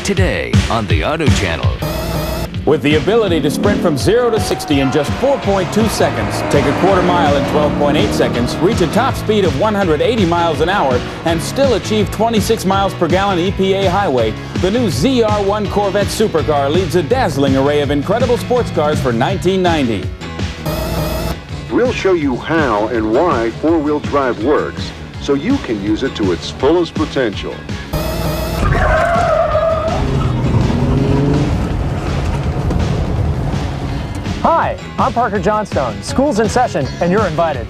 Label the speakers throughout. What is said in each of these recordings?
Speaker 1: today on the Auto Channel.
Speaker 2: With the ability to sprint from 0 to 60 in just 4.2 seconds, take a quarter mile in 12.8 seconds, reach a top speed of 180 miles an hour, and still achieve 26 miles per gallon EPA highway, the new ZR1 Corvette supercar leads a dazzling array of incredible sports cars for 1990.
Speaker 3: We'll show you how and why four-wheel drive works so you can use it to its fullest potential.
Speaker 4: Hi, I'm Parker Johnstone. School's in session, and you're invited.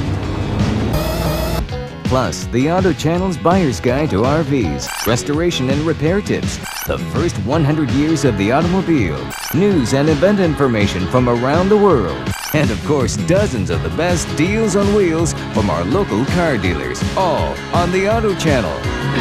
Speaker 1: Plus, the Auto Channel's Buyer's Guide to RVs, restoration and repair tips, the first 100 years of the automobile, news and event information from around the world, and of course, dozens of the best deals on wheels from our local car dealers, all on the Auto Channel.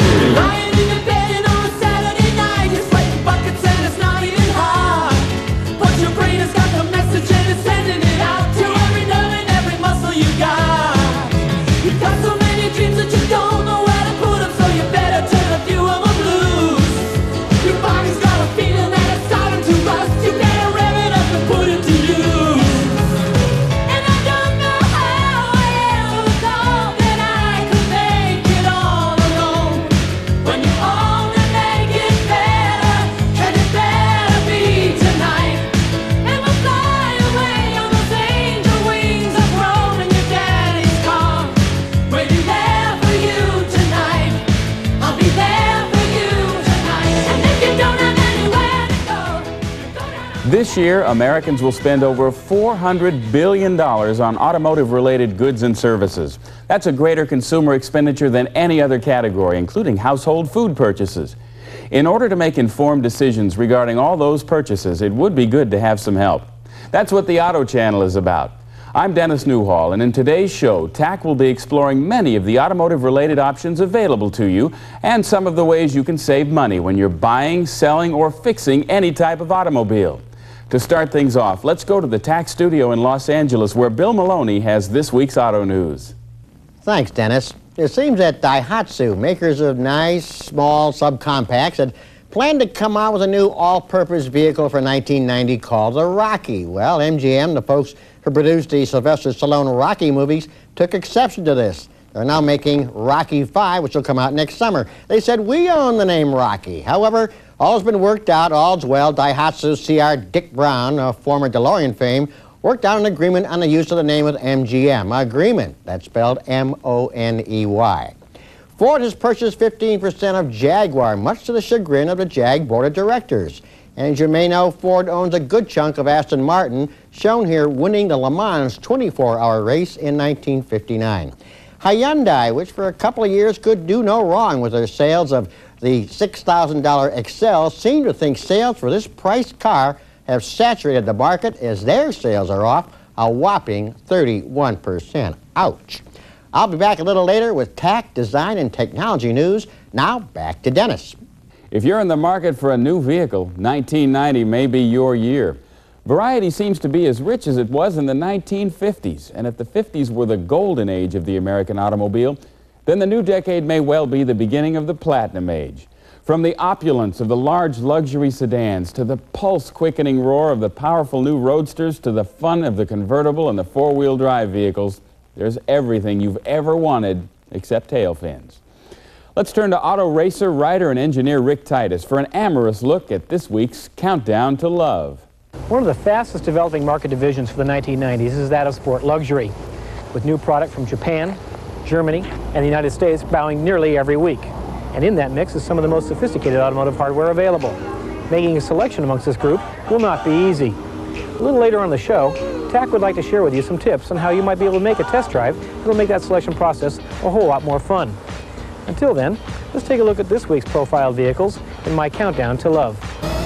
Speaker 2: This year, Americans will spend over $400 billion on automotive-related goods and services. That's a greater consumer expenditure than any other category, including household food purchases. In order to make informed decisions regarding all those purchases, it would be good to have some help. That's what the Auto Channel is about. I'm Dennis Newhall, and in today's show, TAC will be exploring many of the automotive-related options available to you and some of the ways you can save money when you're buying, selling, or fixing any type of automobile. To start things off, let's go to the TAC studio in Los Angeles, where Bill Maloney has this week's auto news.
Speaker 5: Thanks, Dennis. It seems that Daihatsu, makers of nice, small subcompacts, had planned to come out with a new all-purpose vehicle for 1990 called the Rocky. Well, MGM, the folks who produced the Sylvester Stallone Rocky movies, took exception to this. They're now making Rocky 5, which will come out next summer. They said, we own the name Rocky. However, all's been worked out, all's well. Daihatsu CR Dick Brown, of former DeLorean fame, worked out an agreement on the use of the name with MGM. Agreement, that's spelled M-O-N-E-Y. Ford has purchased 15% of Jaguar, much to the chagrin of the Jag Board of Directors. And as you may know, Ford owns a good chunk of Aston Martin, shown here winning the Le Mans 24-hour race in 1959. Hyundai, which for a couple of years could do no wrong with their sales of the $6,000 Excel, seem to think sales for this priced car have saturated the market as their sales are off a whopping 31%. Ouch. I'll be back a little later with TAC, design, and technology news. Now, back to Dennis.
Speaker 2: If you're in the market for a new vehicle, 1990 may be your year. Variety seems to be as rich as it was in the 1950s, and if the 50s were the golden age of the American automobile, then the new decade may well be the beginning of the platinum age. From the opulence of the large luxury sedans, to the pulse-quickening roar of the powerful new roadsters, to the fun of the convertible and the four-wheel drive vehicles, there's everything you've ever wanted except tail fins. Let's turn to auto racer, writer, and engineer Rick Titus for an amorous look at this week's Countdown to Love.
Speaker 4: One of the fastest developing market divisions for the 1990s is that of sport luxury, with new product from Japan, Germany, and the United States bowing nearly every week. And in that mix is some of the most sophisticated automotive hardware available. Making a selection amongst this group will not be easy. A little later on the show, TAC would like to share with you some tips on how you might be able to make a test drive that will make that selection process a whole lot more fun. Until then, let's take a look at this week's profiled vehicles in my Countdown to Love.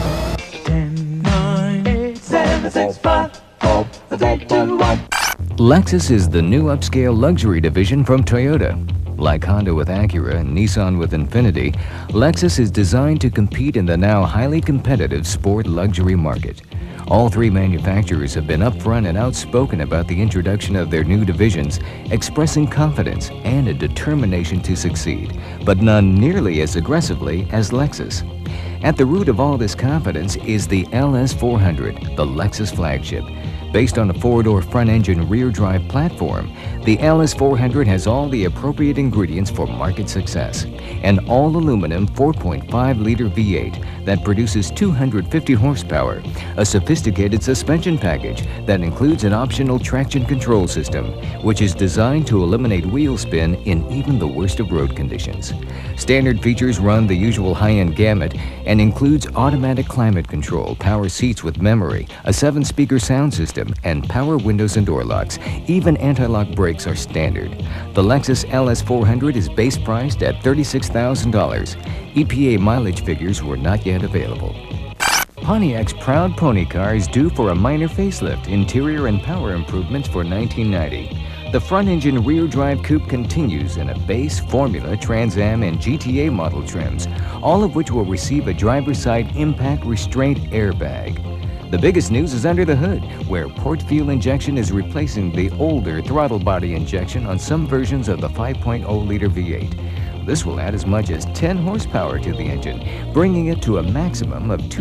Speaker 6: 10, 9, 8, 7, 6, 5, 4, 3, 2, 1.
Speaker 1: Lexus is the new upscale luxury division from Toyota. Like Honda with Acura and Nissan with Infiniti, Lexus is designed to compete in the now highly competitive sport luxury market. All three manufacturers have been upfront and outspoken about the introduction of their new divisions, expressing confidence and a determination to succeed, but none nearly as aggressively as Lexus. At the root of all this confidence is the LS400, the Lexus flagship. Based on a four-door front-engine rear-drive platform, the LS400 has all the appropriate ingredients for market success. An all-aluminum 4.5-liter V8 that produces 250 horsepower, a sophisticated suspension package that includes an optional traction control system, which is designed to eliminate wheel spin in even the worst of road conditions. Standard features run the usual high-end gamut and includes automatic climate control, power seats with memory, a 7-speaker sound system, and power windows and door locks. Even anti-lock brakes are standard. The Lexus LS400 is base priced at $36,000. EPA mileage figures were not yet available. Pontiac's proud pony car is due for a minor facelift, interior and power improvements for 1990. The front-engine rear-drive coupe continues in a base, Formula, Trans Am, and GTA model trims, all of which will receive a driver's side impact restraint airbag. The biggest news is under the hood, where port fuel injection is replacing the older throttle body injection on some versions of the 5.0-liter V8. This will add as much as 10 horsepower to the engine, bringing it to a maximum of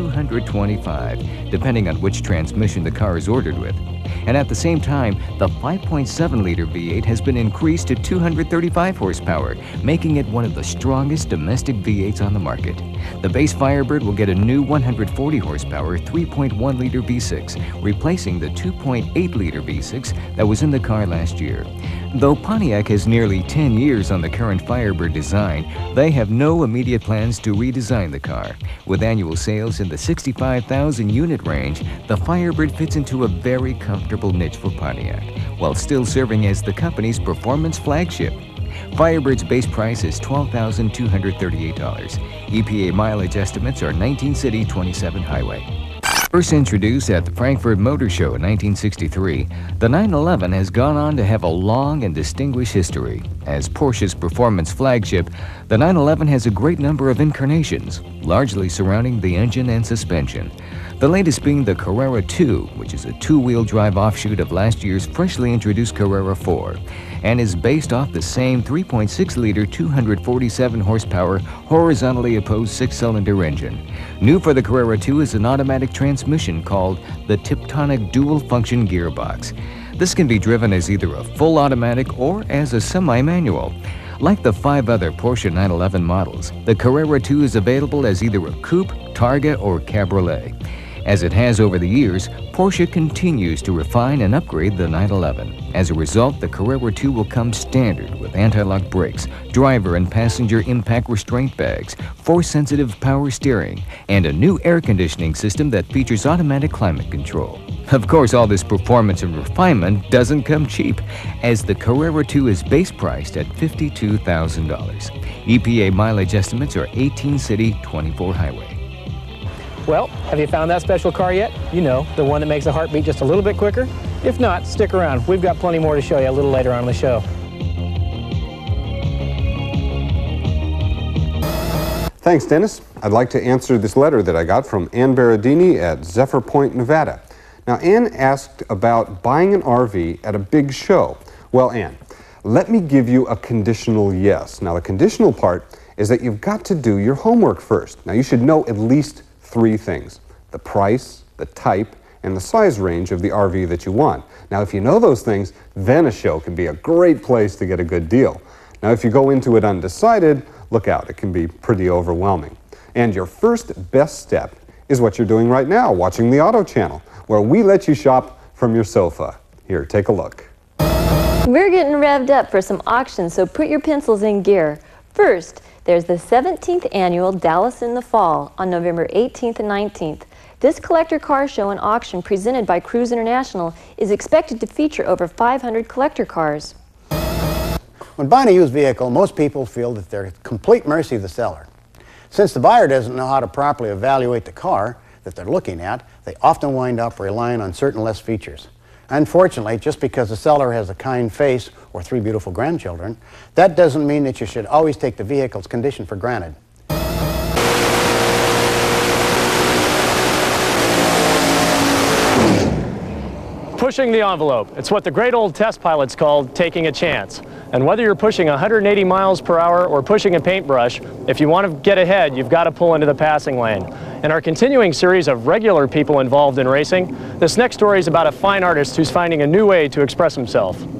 Speaker 1: 225, depending on which transmission the car is ordered with. And at the same time, the 5.7-liter V8 has been increased to 235 horsepower, making it one of the strongest domestic V8s on the market. The base Firebird will get a new 140 horsepower 3.1-liter V6, replacing the 2.8-liter V6 that was in the car last year. Though Pontiac has nearly 10 years on the current Firebird design, they have no immediate plans to redesign the car. With annual sales in the 65,000 unit range, the Firebird fits into a very comfortable niche for Pontiac, while still serving as the company's performance flagship. Firebird's base price is $12,238. EPA mileage estimates are 19 city, 27 highway. First introduced at the Frankfurt Motor Show in 1963, the 911 has gone on to have a long and distinguished history. As Porsche's performance flagship, the 911 has a great number of incarnations, largely surrounding the engine and suspension. The latest being the Carrera 2, which is a two-wheel drive offshoot of last year's freshly introduced Carrera 4, and is based off the same 3.6-liter, 247-horsepower, horizontally opposed six-cylinder engine. New for the Carrera 2 is an automatic transmission called the Tiptonic dual-function gearbox. This can be driven as either a full automatic or as a semi-manual. Like the 5 other Porsche 911 models, the Carrera 2 is available as either a coupe, Targa, or cabriolet. As it has over the years, Porsche continues to refine and upgrade the 911. As a result, the Carrera 2 will come standard with anti-lock brakes, driver and passenger impact restraint bags, force-sensitive power steering, and a new air conditioning system that features automatic climate control. Of course, all this performance and refinement doesn't come cheap, as the Carrera 2 is base priced at $52,000. EPA mileage estimates are 18 city, 24 highway.
Speaker 4: Well, have you found that special car yet? You know, the one that makes the heart beat just a little bit quicker? If not, stick around. We've got plenty more to show you a little later on in the show.
Speaker 7: Thanks, Dennis. I'd like to answer this letter that I got from Ann Berardini at Zephyr Point, Nevada. Now, Ann asked about buying an RV at a big show. Well, Ann, let me give you a conditional yes. Now, the conditional part is that you've got to do your homework first. Now, you should know at least 3 things: the price, the type, and the size range of the RV that you want. Now, if you know those things, then a show can be a great place to get a good deal. Now, if you go into it undecided, look out, it can be pretty overwhelming. And your first best step is what you're doing right now, watching the Auto Channel, where we let you shop from your sofa. Here, take a look.
Speaker 8: We're getting revved up for some auctions, so put your pencils in gear. First, there's the 17th annual Dallas in the Fall on November 18th and 19th. This collector car show and auction presented by Cruise International is expected to feature over 500 collector cars.
Speaker 9: When buying a used vehicle, most people feel that they're at complete mercy of the seller. Since the buyer doesn't know how to properly evaluate the car that they're looking at, they often wind up relying on certain less features. Unfortunately, just because the seller has a kind face or 3 beautiful grandchildren, that doesn't mean that you should always take the vehicle's condition for granted.
Speaker 4: Pushing the envelope. It's what the great old test pilots called taking a chance. And whether you're pushing 180 miles per hour or pushing a paintbrush, if you want to get ahead, you've got to pull into the passing lane. In our continuing series of regular people involved in racing, this next story is about a fine artist who's finding a new way to express himself.